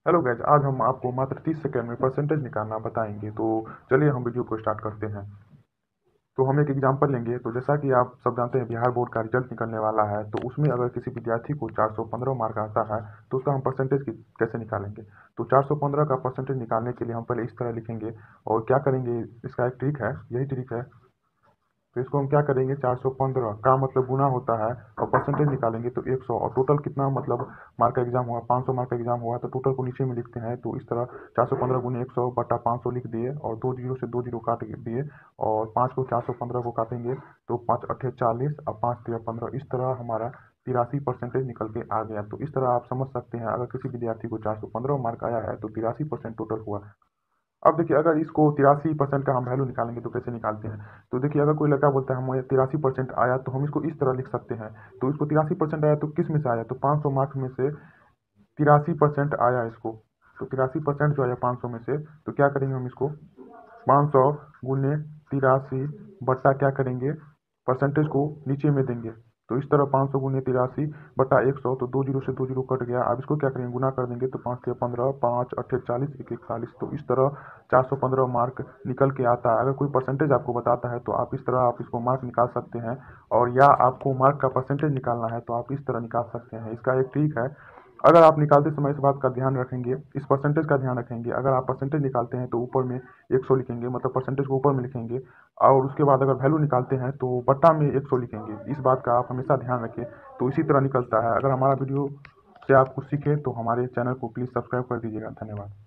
Hello guys, आज हम आपको मात्र 30 सेकंड में परसेंटेज निकालना बताएंगे। तो चलिए हम वीडियो को स्टार्ट करते हैं। तो हम एक एग्जांपल लेंगे। तो जैसा कि आप सब जानते हैं, बिहार बोर्ड का रिजल्ट निकलने वाला है। तो उसमें अगर किसी विद्यार्थी को 415 मार्क आता है तो उसका हम परसेंटेज कैसे निकालेंगे। तो 415 का परसेंटेज निकालने के लिए हम पहले इस तरह लिखेंगे और क्या करेंगे, इसका एक ट्रिक है, यही ट्रिक है। तो इसको हम क्या करेंगे, 415 का मतलब गुना होता है और परसेंटेज निकालेंगे तो 100। और टोटल कितना मतलब मार्क का एग्जाम हुआ, 500 मार्क का एग्जाम हुआ, तो टोटल को नीचे में लिखते हैं। तो इस तरह 415 गुने 100 बटा 500 लिख दिए और दो जीरो से दो जीरो काट दिए और 5 को 415 को काटेंगे तो 5 अट्ठे 40 और 5 तिया 15। इस तरह हमारा 83% निकल के आ गया। तो इस तरह आप समझ सकते हैं, अगर किसी विद्यार्थी को 415 मार्क आया है तो 83% टोटल हुआ। अब देखिए, अगर इसको 83% का हम वैल्यू निकालेंगे तो कैसे निकालते हैं। तो देखिए, अगर कोई लड़का बोलता है हमें 83% आया तो हम इसको इस तरह लिख सकते हैं। तो इसको 83% आया तो किस में से आया, तो 500 मार्क्स में से 83% आया इसको। तो 83% जो आया 500 में से, तो क्या करेंगे हम इसको 500 गुने 83 बट्टा क्या करेंगे, परसेंटेज को नीचे में देंगे। तो इस तरह 500 गुने 83 बटा 100, तो दो जीरो से दो जीरो कट गया। अब इसको क्या करेंगे, गुना कर देंगे। तो 5 से 15, 5 अट्ठे 40, एक एक 40। तो इस तरह 415 मार्क निकल के आता है। अगर कोई परसेंटेज आपको बताता है तो आप इस तरह आप इसको मार्क निकाल सकते हैं। और या आपको मार्क का परसेंटेज निकालना है तो आप इस तरह निकाल सकते हैं। इसका एक ट्रिक है, अगर आप निकालते समय इस बात का ध्यान रखेंगे, इस परसेंटेज का ध्यान रखेंगे। अगर आप परसेंटेज निकालते हैं तो ऊपर में 100 लिखेंगे, मतलब परसेंटेज को ऊपर में लिखेंगे। और उसके बाद अगर वैल्यू निकालते हैं तो बट्टा में 100 लिखेंगे। इस बात का आप हमेशा ध्यान रखें। तो इसी तरह निकलता है। अगर हमारा वीडियो से आप कुछ सीखे तो हमारे चैनल को प्लीज़ सब्सक्राइब कर दीजिएगा। धन्यवाद।